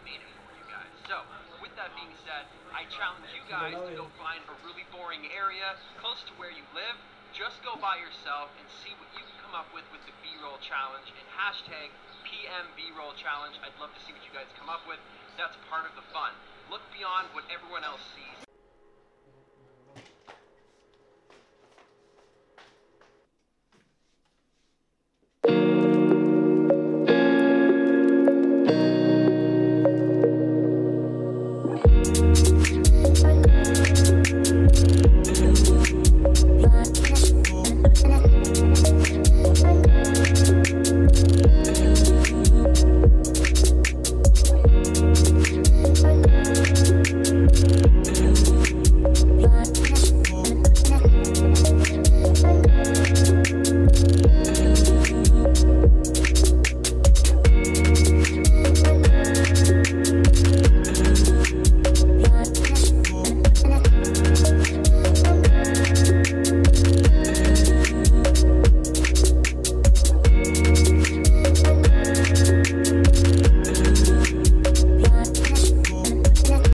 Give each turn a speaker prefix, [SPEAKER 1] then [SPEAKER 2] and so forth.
[SPEAKER 1] made it for you guys. So, with that being said, I challenge you guys to go find a really boring area close to where you live. Just go by yourself and see what you can come up with the B-roll challenge and hashtag pmbrollchallenge. I'd love to see what you guys come up with. That's part of the fun. Look beyond what everyone else sees.